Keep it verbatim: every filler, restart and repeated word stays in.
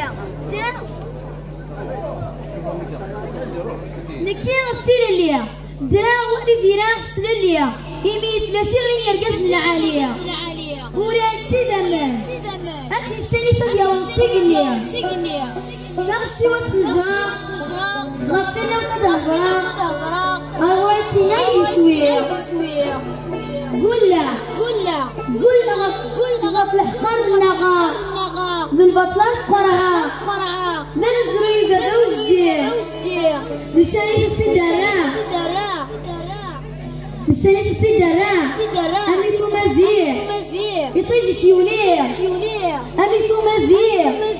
نكيا غسيل الليا دراغ وحدي دراغ غسل الليا يمي ثلاثين غير يرقص العالية ولا سيدمان أخي السنة تبيا ونسيق الليا نغسي وتنجا غطينا وتدبرا أرويتنا يسويا قول لا قول لا قول لا قول لا غفل حقر نغا بالبطلة قرعة قرعة من الزريقة دوجدي بشريط السدارة بشريط السدارة أمي سو مزير يطيج كيونير أمي سو مزير